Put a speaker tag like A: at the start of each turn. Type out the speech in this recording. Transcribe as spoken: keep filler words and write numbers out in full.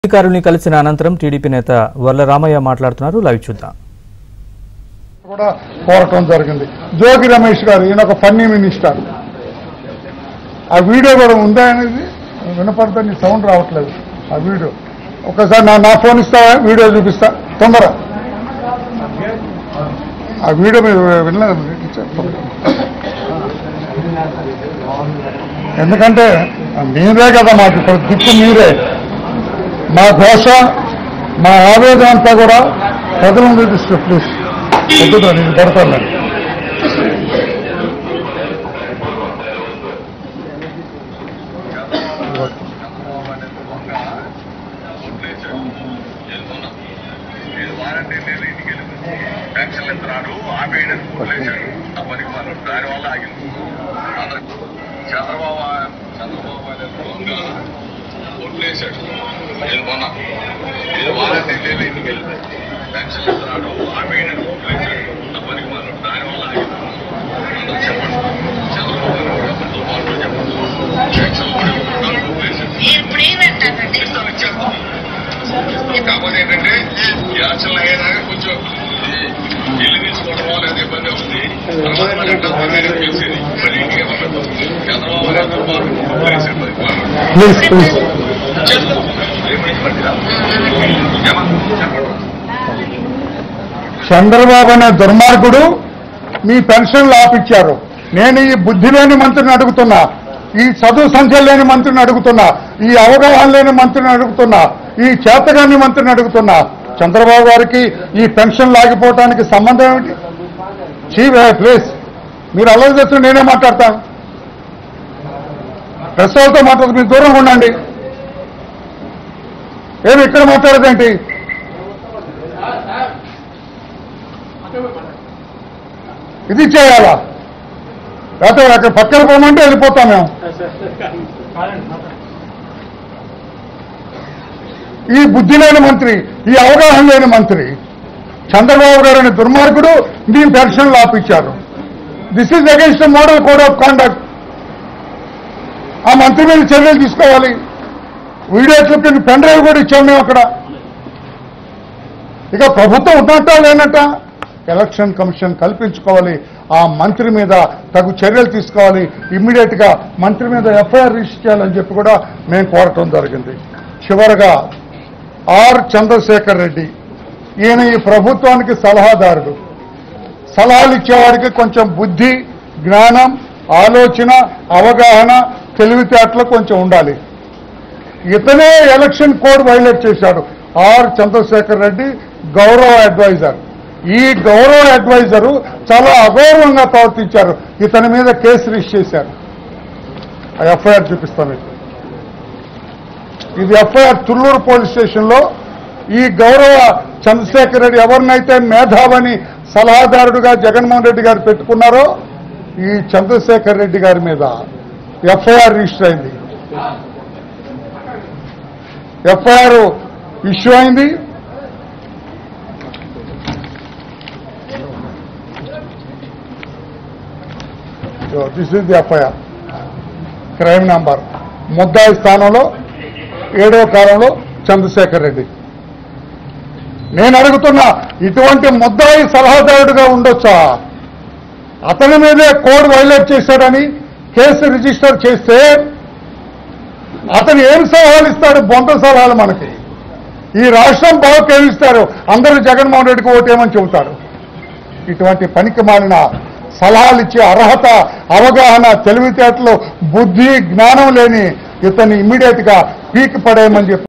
A: అధికారుల్ని కలిసిన అనంతరం టీడీపీ నేత వర్ల రామయ్య మాట్లాడుతున్నారు. లైవ్ చూద్దాం.
B: కూడా కోరటం జరిగింది. జోగి రమేష్ గారు ఈయన ఒక ఫన్నీ మినిస్టర్. ఆ వీడియో కూడా ఉందా అనేది వినపడుతుంది, సౌండ్ రావట్లేదు. ఆ వీడియో ఒకసారి నా నా ఫోన్ ఇస్తావా, వీడియో చూపిస్తా తొందర. ఆ వీడియో మీరు వినలేదు, ఎందుకంటే మీరే కదా మాకు ఇప్పుడు దిక్కు, మీరే మా ఘోష, మా ఆవేదన అంతా కూడా ప్రజల ముందు తీసుకో. ప్లీజ్ వద్దుదా, నేను పడతాను.
C: దానివల్ల ఆగింది. చంద్రబాబు చంద్రబాబు ఓట్లేశాడు. నేను మొన్న నేను వాలంటీర్ ఇంటికి వెళ్తే పెన్షన్ ఇస్తున్నాడు, ఆమె ఓట్లేశాడు. ఆ పనికి మాత్రం దానివల్ల ఆగింది. అందరూ చెప్పండి, చంద్రబాబు ఎవరితో పాటు చెప్పండి. పెన్షన్ ఓట్లేశాడు. ఇస్తాం, ఇచ్చేస్తాం. కాకపోతే ఏంటంటే ఈ యాక్షన్ అయ్యేదాకా కొంచెం ఇల్లు తీసుకోవడమో లేదా ఇబ్బంది అవుతుంది. తెలిసేది మరి ఇంటికి చంద్రబాబు
B: చంద్రబాబు అనే దుర్మార్గుడు మీ పెన్షన్లు ఆపిచ్చారు. నేను ఈ బుద్ధి లేని మంత్రిని అడుగుతున్నా, ఈ చదువు సంఖ్య లేని మంత్రిని అడుగుతున్నా, ఈ అవగాహన లేని మంత్రిని అడుగుతున్నా, ఈ చేతగాని మంత్రిని అడుగుతున్నా. చంద్రబాబు గారికి ఈ పెన్షన్ లాగిపోవటానికి సంబంధం ఏమిటి? చీఫ్ ప్లీజ్, మీరు అల్లరి చేస్తూ నేనే మాట్లాడతాను. ప్రెస్ వాళ్ళతో మాట్లాడుతూ మీరు దూరంగా ఉండండి. ఏమి ఇక్కడ మాట్లాడదేంటి? ఇది చేయాలా? లేకపోతే అక్కడ పక్కన పోమంటే వెళ్ళిపోతాం మేము. ఈ బుద్ధి లేని మంత్రి, ఈ అవగాహన లేని మంత్రి చంద్రబాబు గారు అనే దుర్మార్గుడు మీ పెన్షన్లు ఆపించారు. This is against model code of conduct. ఆ మంత్రి మీద చర్యలు తీసుకోవాలి. వీడియో క్లిప్ పెన్ డ్రైవ్ కూడా ఇచ్చాం మేము అక్కడ. ఇక ప్రభుత్వం ఉన్నట్ట లేనట్ట ఎలక్షన్ కమిషన్ కల్పించుకోవాలి. ఆ మంత్రి మీద తగు చర్యలు తీసుకోవాలి. ఇమ్మీడియట్ గా మంత్రి మీద ఎఫ్ఐఆర్ రిజిస్టర్ చేయాలని చెప్పి కూడా మేము కోరటం జరిగింది. చివరగా ఆర్ చంద్రశేఖర్ రెడ్డి, ఈయన ఈ ప్రభుత్వానికి సలహాదారుడు. సలహాలు ఇచ్చేవాడికి కొంచెం బుద్ధి, జ్ఞానం, ఆలోచన, అవగాహన, తెలివితేటలు కొంచెం ఉండాలి. ఇతనే ఎలక్షన్ కోడ్ వైలేట్ చేశాడు. ఆర్ చంద్రశేఖర్ రెడ్డి గౌరవ అడ్వైజర్. ఈ గౌరవ అడ్వైజరు చాలా అగౌరవంగా ప్రవర్తించారు. ఇతని మీద కేసు రిజిస్టర్ చేశారు. ఆ ఎఫ్ఐఆర్ చూపిస్తాను. ఇది ఎఫ్ఐఆర్ తుళ్ళూరు పోలీస్ స్టేషన్లో. ఈ గౌరవ చంద్రశేఖర్ రెడ్డి ఎవరినైతే మేధావని సలహాదారుడుగా జగన్మోహన్ రెడ్డి గారు పెట్టుకున్నారో ఈ చంద్రశేఖర్ రెడ్డి గారి మీద ఎఫ్ఐఆర్ రిజిస్టర్ అయింది. ఎఫ్ఐఆర్ ఇష్యూ అయింది. This is the FIR. Crime number ముద్దాయి స్థానంలో ఏడవ కాలంలో చంద్రశేఖర్ రెడ్డి. నేను అడుగుతున్నా, ఇటువంటి ముద్దాయి సలహాదారుడుగా ఉండొచ్చా? అతని మీదే కోడ్ వైలేట్ చేశాడని కేసు రిజిస్టర్ చేస్తే అతను ఏం సలహాలు ఇస్తాడు? బొంత సలహాలు. మనకి ఈ రాష్ట్రం బాగుకేమిస్తారు, అందరూ జగన్మోహన్ రెడ్డికి ఓటేమని చెబుతారు. ఇటువంటి పనికి మాలిన సలహాలు ఇచ్చే అర్హత, అవగాహన, తెలివితేటలు, బుద్ధి, జ్ఞానం లేని ఇతన్ని ఇమ్మీడియట్ గా పీకి పడేయమని చెప్పి